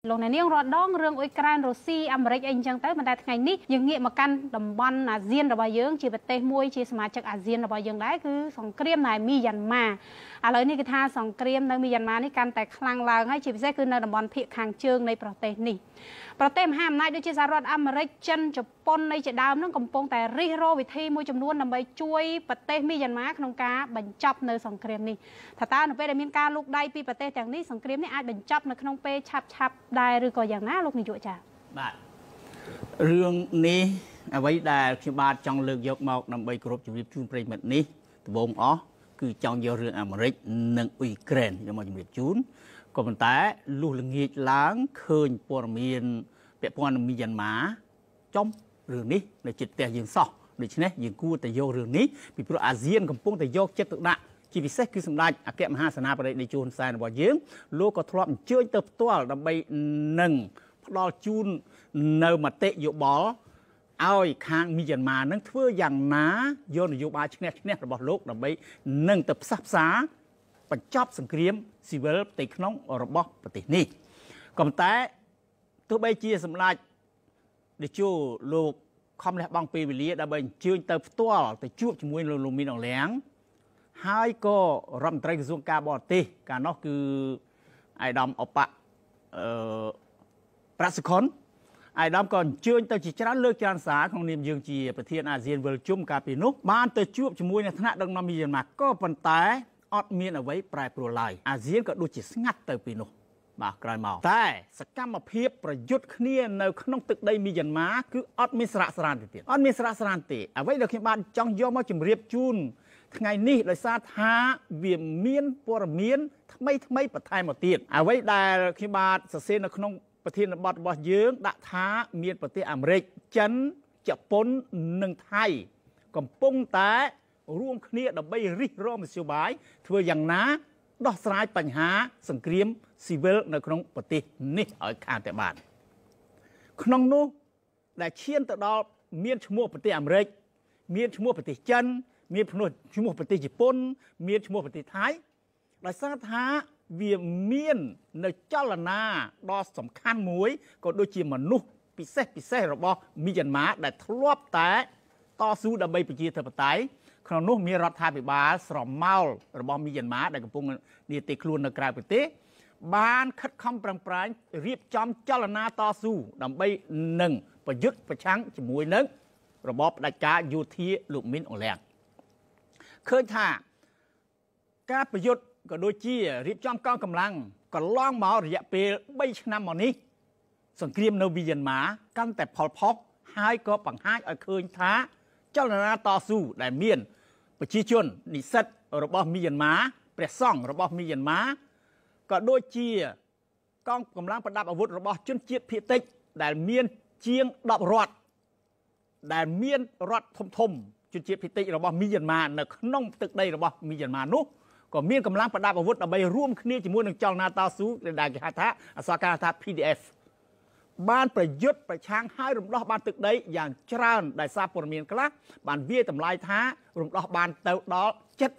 លោកអ្នកនាងរត់ដងរឿងអ៊ុយក្រែនរុស្ស៊ីអាមេរិកអីអញ្ចឹងទៅប៉ុន្តែថ្ងៃនេះយើងងាកមកកាន់តំបន់អាស៊ានរបស់យើងជាប្រទេសមួយជាសមាជិកអាស៊ានរបស់យើងដែរគឺសង្គ្រាមនៅមីយ៉ាន់ម៉ាឥឡូវនេះគឺថាសង្គ្រាមនៅមីយ៉ាន់ម៉ានេះកាន់តែខ្លាំងឡើងហើយជាពិសេសគឺនៅតំបន់ភាគខាងជើងនៃប្រទេសនេះប្រទេសមហាអំណាចដូចជាសហរដ្ឋអាមេរិកចិនជប៉ុននៃជាដើមនឹងកំពុងតែរិះរោវិធីមួយចំនួនដើម្បីជួយប្រទេសមីយ៉ាន់ម៉ាក្នុងការបញ្ចប់នៅសង្គ្រាមនេះថាតើនៅពេលដែលមានការលូកដៃពីប្រទេសទាំងនេះសង្គ្រាមនេះអាចបញ្ចប់នៅក្នុងពេលឆាប់ដែរឬក៏យ៉ាងណាលោកនាយកចា៎បាទរឿងនេះអ្វីដែលខ្ញុំបាទចង់លើកយកមកដើម្បីគោរពជម្រាបជូនប្រិយមិត្តនេះដំបូងអស់គឺចង់យករឿងអាមេរិកនិងអ៊ុយក្រែនយកមកជម្រាបជូនក៏ប៉ុន្តែលុះល្ងាចឡើងឃើញព័ត៌មានពាក់ព័ន្ធនឹងមីយ៉ាន់ម៉ាចំរឿងនេះនៅចិត្តផ្ទះយើងសោះដូច្នេះយើងគួរតែយករឿងនេះពីព្រោះអាស៊ានកំពុងតែយកចិត្តទុកដាក់ជាពិសេសគឺសម្ដេចអគ្គមហាសេនាបតីតេជោហ៊ុនសែនរបស់យើងលោកក៏ធ្លាប់អញ្ជើញទៅផ្ទាល់ដើម្បីនឹងផ្ដល់ជូននៅមតិយោបល់ឲ្យខាងមីយ៉ាន់ម៉ានឹងធ្វើយ៉ាងណាយកនយោបាយឈ្នះរបស់លោកដើម្បីនឹងទៅផ្សះផ្សាបញ្ចប់សង្គ្រាមស៊ីវិលផ្ទៃក្នុងរបស់ប្រទេសនេះក៏ប៉ុន្តែទោះបីជាសម្ដេចតេជោលោកខំលះបង់ពេលវេលាដើម្បីអញ្ជើញទៅផ្ទាល់ទៅជួបជាមួយលោកមីនអងលៀងហើយក៏រដ្ឋមន្ត្រីក្រសួងការបរទេសកាលនោះគឺអាយដាមអបៈប្រាក់សុខុនអាយដាមក៏អញ្ជើញទៅជាច្រើនលើកច្រើនសារក្នុងនាមយើងជាប្រធានអាស៊ានវិលជុំកាលពីនោះបានទៅជួបជាមួយនឹងថ្នាក់ដឹកនាំមីយ៉ាន់ម៉ាក៏ប៉ុន្តែអត់មានអ្វីប្រែប្រួលឡើយអាស៊ានក៏ដូចជាស្ងាត់ទៅពីនោះបាទក្រោយមកតែសកម្មភាពប្រយុទ្ធគ្នានៅក្នុងទឹកដីមីយ៉ាន់ម៉ាគឺអត់មានសារៈសារៈទេអត់មានសារៈសារៈទេអ្វីដែលខ្ញុំបានចង់យកមកជម្រាបជូនថ្ងៃនេះដោយសារថាវាមានព័ត៌មានថ្មីបន្ថែមមកទៀតអ្វីដែលខ្ញុំបាទសរសេរនៅក្នុងប្រធានបទរបស់យើងដាក់ថាមានប្រទេសអាមេរិកចិនជប៉ុននិងថៃកំពុងតែរួមគ្នាដើម្បីរិះរោមមធ្យោបាយធ្វើយ៉ាងណាដោះស្រាយបញ្ហាសង្គ្រាមស៊ីវិលនៅក្នុងប្រទេសនេះឲ្យខានតែបានក្នុងនោះដែលឈានទៅដល់មានឈ្មោះប្រទេសអាមេរិកមានឈ្មោះប្រទេសចិនមានឈ្មោះប្រទេសជប៉ុនមានឈ្មោះប្រទេសថៃដោយសារថាវាមាននៅចលនាដ៏សំខាន់មួយក៏ដូចជាមនុស្សពិសេសរបស់មីយ៉ាន់ម៉ាដែលធ្លាប់តែតស៊ូដើម្បីប្រជាធិបតេយ្យក្នុងនោះមានរដ្ឋាភិបាលស្រមោលរបស់មីយ៉ាន់ម៉ាដែលកំពុងនាទីខ្លួននៅក្រៅប្រទេសបានខិតខំប្រឹងប្រែងរៀបចំចលនាតស៊ូដើម្បីនឹងប្រយុទ្ធប្រឆាំងជាមួយនឹងរបបផ្ដាច់ការយោធាលោកមីនអងលៀងឃើញថាការប្រយុទ្ធក៏ដូចជារៀបចំកងកម្លាំងកន្លងមករយៈពេល3ឆ្នាំមកនេះសង្គ្រាមនៅមីយ៉ាន់ម៉ាកាន់តែផលផុសហើយក៏បង្ហាញឲ្យឃើញថាចលនាតស៊ូដែលមានប្រជាជននិស្សិតរបស់មីយ៉ាន់ម៉ាព្រះសង្ឃរបស់មីយ៉ាន់ម៉ាក៏ដូចជាកងកម្លាំងប្រដាប់អាវុធរបស់ជនជាតិភាគតិចដែលមានជាង10រដ្ឋដែលមានរដ្ឋធំជនជាតិភាគតិចរបស់មីយ៉ាន់ម៉ានៅក្នុងទឹកដីរបស់មីយ៉ាន់ម៉ានោះក៏មានកម្លាំងប្រដាប់អាវុធដើម្បីរួមគ្នាជាមួយនឹងចលនាតស៊ូដែលគេហៅថាអក្សរការថា PDF បានប្រយុទ្ធប្រឆាំងហើយរំដោះបានទឹកដីយ៉ាងច្រើនដែលសារព័ត៌មានខ្លះបានវាយតម្លៃថារំដោះបានទៅដល់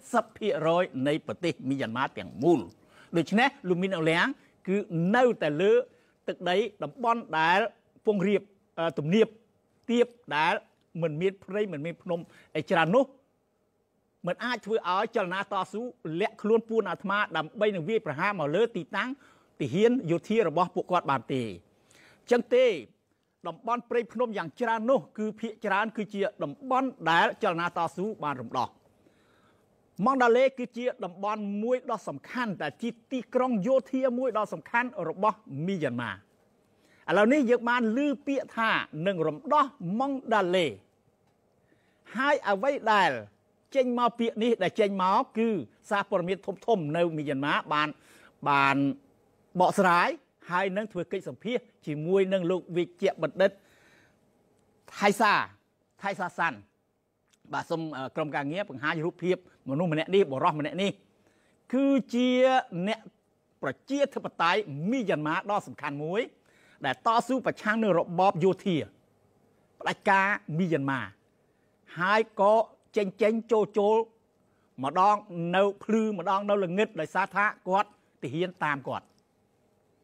70% នៃប្រទេសមីយ៉ាន់ម៉ាទាំងមូលដូច្នេះលោកមីនអងលៀងគឺនៅតែលើទឹកដីតំបន់ដែលពងរៀបទំនាបទៀបដែលមិនមានព្រៃមិនមានភ្នំអីច្រើននោះមិនអាចធ្វើឲ្យចលនាតស៊ូលាក់ខ្លួនពួនអាត្មាដើម្បីនឹងវាយប្រហារមកលើទីតាំងទាហានយោធារបស់ពួកគាត់បានទេចឹងទេតំបន់ព្រៃភ្នំយ៉ាងច្រើននោះគឺភាគច្រើនគឺជាតំបន់ដែលចលនាតស៊ូបានរំដោះម៉ង់ដាឡេគឺជាតំបន់មួយដ៏សំខាន់តែជាទីក្រុងយោធាមួយដ៏សំខាន់របស់មីយ៉ាន់ម៉ាឥឡូវនេះយើងបានឮពាក្យថានឹងរំដោះម៉ង់ដាឡេហើយអ្វីដែលចេញមកពាក្យនេះដែលចេញមកគឺសារព័ត៌មានធំនៅមីយ៉ាន់ម៉ាបានបកស្រាយហើយនឹងធ្វើកិច្ចសម្ភាសជាមួយនឹងលោកវិជ្ជបណ្ឌិតថៃសាសាន់បាទសូមក្រុមការងារបង្ហាញរូបភាពមនុស្សម្នាក់នេះបរិសម្នាក់នេះគឺជាអ្នកប្រជាធិបតេយ្យមីយ៉ាន់ម៉ាដ៏សំខាន់មួយដែលតស៊ូប្រឆាំងនឹងរបបយោធាផ្ដាច់ការមីយ៉ាន់ម៉ាហើយក៏ចេញចូលម្ដងនៅភ្លឺម្ដងនៅល្ងឹតដោយសារថាគាត់ទាហានតាមគាត់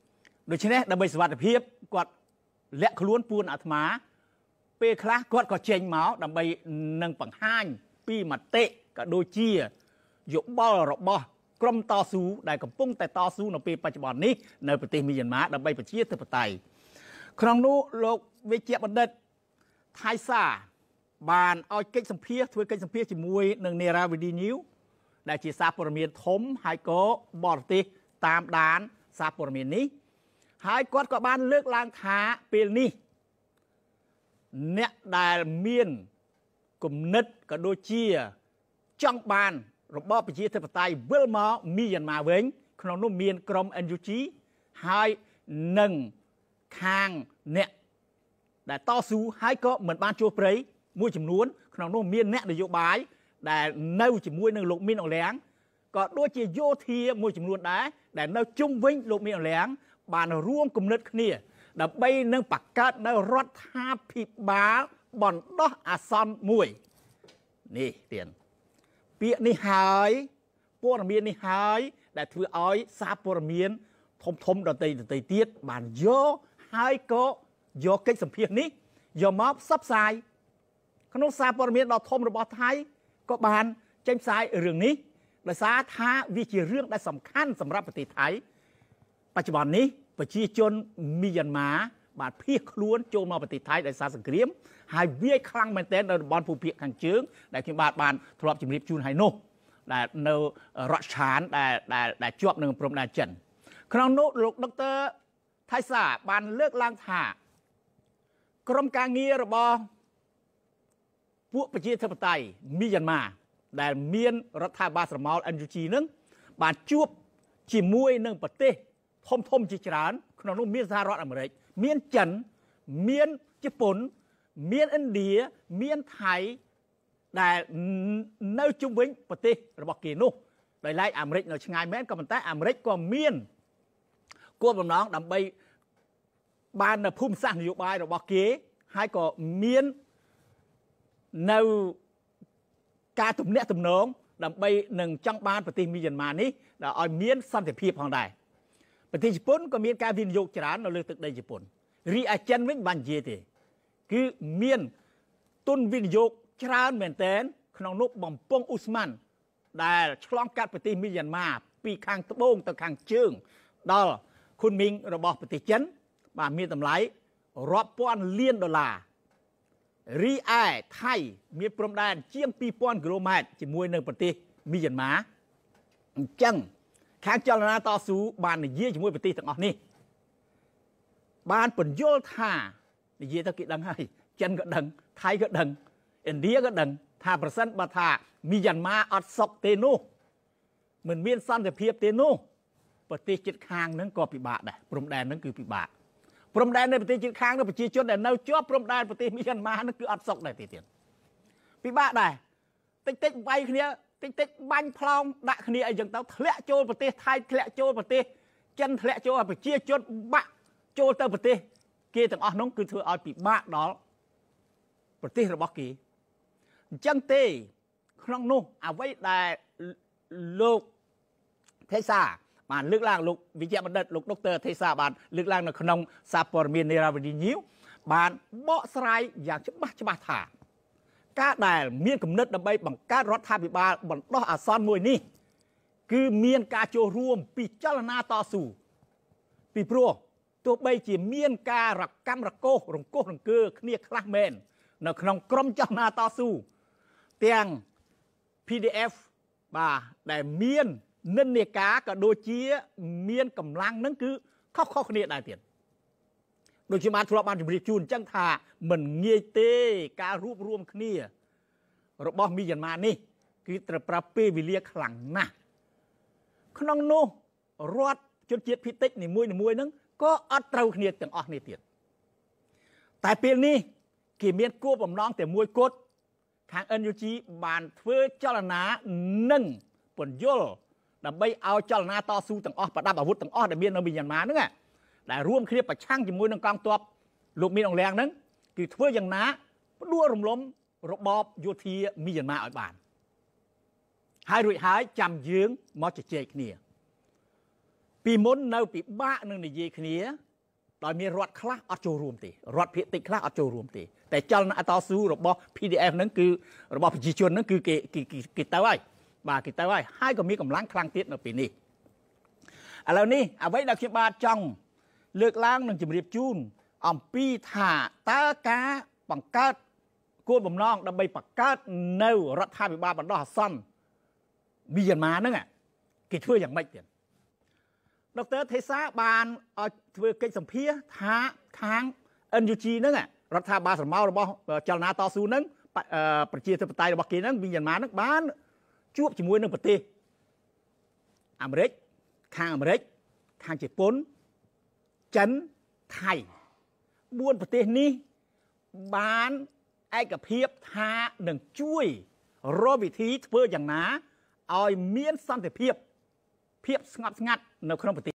ដូច្នេះដើម្បីសុវត្ថិភាពគាត់លាក់ខ្លួនពួនអាត្មាពេលខ្លះគាត់ក៏ចេញមកដើម្បីនឹងបង្ហាញពីមតិក៏ដូចជាយោបល់របស់ក្រុមតស៊ូដែលកំពុងតែតស៊ូនៅពេលបច្ចុប្បន្ននេះនៅប្រទេសមីយ៉ាន់ម៉ាដើម្បីប្រជាធិបតេយ្យក្នុងនោះលោកវិជ្ជបណ្ឌិតថៃសាបានឲ្យកិច្ចសម្ភាសធ្វើកិច្ចសម្ភាសជាមួយនឹង Neravidi News ដែលជាសារព័ត៌មានធំហើយក៏បរទេសតាមដានសារព័ត៌មាននេះហើយគាត់ក៏បានលើកឡើងថាពេលនេះអ្នកដែលមានគំនិតក៏ដូចជាចង់បានរបបប្រជាធិបតេយ្យវិលមកមីយ៉ាន់ម៉ាវិញក្នុងនោះមានក្រុម NUG ហើយនឹងខាងអ្នកដែលតស៊ូហើយក៏មិនបានជួបព្រៃមួយចំនួនក្នុងនោះមានអ្នកនយោបាយដែលនៅជាមួយនឹងលោកមីនអងលៀងក៏ដូចជាយោធាមួយចំនួនដែរដែលនៅជុំវិញលោកមីនអងលៀងបានរួមគំនិតគ្នាដើម្បីនឹងបង្កើតនៅរដ្ឋាភិបាលបណ្ដោះអាសន្នមួយនេះទៀតពាក្យនេះហើយព័ត៌មាននេះហើយដែលធ្វើឲ្យសារព័ត៌មានធំដទៃទៀតបានយកហើយក៏យកកិច្ចសម្ភាសនេះយកមកផ្សព្វផ្សាយក្នុងសារព័ត៌មានដ៏ធំរបស់ថៃក៏បានចេញផ្សាយរឿងនេះដោយសារថាវាជារឿងដែលសំខាន់សម្រាប់ប្រទេសថៃបច្ចុប្បន្ននេះប្រជាជនមីយ៉ាន់ម៉ាបានភៀសខ្លួនចូលមកប្រទេសថៃដោយសារសង្គ្រាមហើយវាយខ្លាំងមែនទែននៅតំបន់ភូមិភាគខាងជើងដែលខ្ញុំបានធ្លាប់ជម្រាបជូនហើយនោះដែលនៅរដ្ឋឆានដែលជាប់នឹងព្រំដែនចិនក្នុងនោះលោកដុកទ័រថៃសាបានលើកឡើងថាក្រុមការងាររបស់ពួកប្រជាធិបតេយ្យមីយ៉ាន់ម៉ាដែលមានរដ្ឋាភិបាលស្រមោល NUG នឹងបានជួបជាមួយនឹងប្រទេសធំជាច្រើនក្នុងនោះមានសហរដ្ឋអាមេរិកមានចិនមានជប៉ុនមានឥណ្ឌាមានថៃដែលនៅជុំវិញប្រទេសរបស់គេនោះដោយឡែកអាមេរិកនៅឆ្ងាយមែនក៏ប៉ុន្តែអាមេរិកក៏មានគោលបំណងដើម្បីបាននៅភូមិសាស្ត្រនយោបាយរបស់គេហើយក៏មាននៅការទំនាក់ទំនងដើម្បីនឹងចង់បានប្រទេសមីយ៉ាន់ម៉ានេះដល់ឲ្យមានសន្តិភាពផងដែរប្រទេសជប៉ុនក៏មានការវិនិយោគច្រើននៅលើទឹកដីជប៉ុនរីឯចិនវិញបាននិយាយទេគឺមានទុនវិនិយោគច្រើនមែនទែនក្នុងនោះបំពង់អ៊ូស្ម៉ាន់ដែលឆ្លងកាត់ប្រទេសមីយ៉ាន់ម៉ាពីខាងត្បូងទៅខាងជើងដល់ខុនមីងរបស់ប្រទេសចិនបាទមានតម្លៃរាប់ពាន់លានដុល្លាររីឯថៃមានព្រំដែនជាង 2000 គីឡូម៉ែត្រជាមួយនឹងប្រទេសមីយ៉ាន់ម៉ាអញ្ចឹងខាងចលនាតស៊ូបាននិយាយជាមួយប្រទេសទាំងអស់នេះបានពន្យល់ថានិយាយទៅគេដឹងហើយចិនក៏ដឹងថៃក៏ដឹងឥណ្ឌាក៏ដឹងថាប្រសិនបើថាមីយ៉ាន់ម៉ាអត់សុខទេនោះមិនមានសន្តិភាពទេនោះប្រទេសជិតខាងហ្នឹងក៏ពិបាកដែរព្រំដែនហ្នឹងគឺពិបាកព្រំដែននៅប្រទេសជិតខាងនៅប្រជាជនដែលនៅជាប់ព្រំដែនប្រទេសមីយ៉ាន់ម៉ាហ្នឹងគឺអត់សុខដែរទៀតពិបាកដែរតិចវាយគ្នាតិចបាញ់ផ្លោងដាក់គ្នាអីចឹងទៅធ្លាក់ចូលប្រទេសថៃធ្លាក់ចូលប្រទេសចិនធ្លាក់ចូលឲ្យប្រជាជនបាក់ចូលទៅប្រទេសគេទាំងអស់នោះគឺធ្វើឲ្យពិបាកដល់ប្រទេសរបស់គេអញ្ចឹងទេក្នុងនោះអ្វីដែលលោកថេសាបានលើកឡើងលោកវិជ្ជបណ្ឌិតលោកដុកទ័រថេសាបានលើកឡើងនៅក្នុងសារព័ត៌មាន Neravidi News បានបកស្រាយយ៉ាងច្បាស់ថាការដែលមានគំនិតដើម្បីបង្កើតរដ្ឋាភិបាលបណ្ដោះអាសន្នមួយនេះគឺមានការចូលរួមពីចលនាតស៊ូពីព្រោះទោះបីជាមានការរកម្មរកោសរង្គោះរង្គើគ្នាខ្លះមែននៅក្នុងក្រុមចលនាតស៊ូទាំង PDF បាទដែលមាននិន្នាការក៏ដូចជាមានកម្លាំងនឹងគឺខុសគ្នាដែរទៀតដូចជាបានធ្លាប់បានជម្រាបជូនអញ្ចឹងថាមិនងាយទេការរួបរวมគ្នារបស់មីយ៉ាន់ម៉ានេះគឺត្រូវប្រើពេលវេលាខ្លាំងណាស់ក្នុងនោះរដ្ឋជនជាតិភាគតិចនីមួយហ្នឹងក៏អត់ត្រូវគ្នាទាំងអស់នេះទៀតតែពេលនេះគេមានគោលបំណងតែមួយគត់ខាង NUG បានធ្វើចលនានិងពន្យល់ដើម្បីឲ្យចលនាតស៊ូទាំងអស់ប្រដាប់អាវុធទាំងអស់ដែលមាននៅមីយ៉ាន់ម៉ាហ្នឹងដែលរួមគ្នាប្រឆាំងជាមួយនឹងកងទ័ពលោកមីនអងលៀងហ្នឹងគឺធ្វើយ៉ាងណាផ្ដួលរំលំរបបយោធាមីយ៉ាន់ម៉ាឲ្យបានហើយរួចហើយចាំយើងមកជជែកគ្នាពីមុននៅពិបាកនឹងនិយាយគ្នាដោយមានរដ្ឋខ្លះអត់ចូលរួមទេរដ្ឋភាគតិចខ្លះអត់ចូលរួមទេតែចលនាតស៊ូរបស់ PDF ហ្នឹងគឺរបស់ប្រជាជនហ្នឹងគឺគេទៅហើយបាទគេទៅហើយក៏មានកម្លាំងខ្លាំងទៀតនៅពេលនេះឥឡូវនេះអ្វីដែលខ្ញុំបាទចង់លើកឡើងនឹងជម្រាបជូនអំពីថាតើការបង្កើតគោលបំណងដើម្បីបង្កើតនៅរដ្ឋាភិបាលបណ្ដោះអាសន្នមីយ៉ាន់ម៉ាហ្នឹងគេធ្វើយ៉ាងម៉េចទៀតដុកទ័រទេសាបានឲ្យធ្វើកិច្ចសម្ភារថាខាង NUG ហ្នឹងរដ្ឋាភិបាលស្រមោលរបស់ចលនាតស៊ូហ្នឹងប្រជាធិបតេយ្យរបស់គេហ្នឹងមីយ៉ាន់ម៉ាហ្នឹងបានជួបជាមួយនឹងប្រទេសអាមេរិកខាងអាមេរិកខាងជប៉ុនចិនថៃ4ប្រទេសនេះបានឯកភាពថានឹងជួយរកវិធីធ្វើយ៉ាងណាឲ្យមានសន្តិភាពស្ងប់ស្ងាត់នៅក្នុងប្រទេស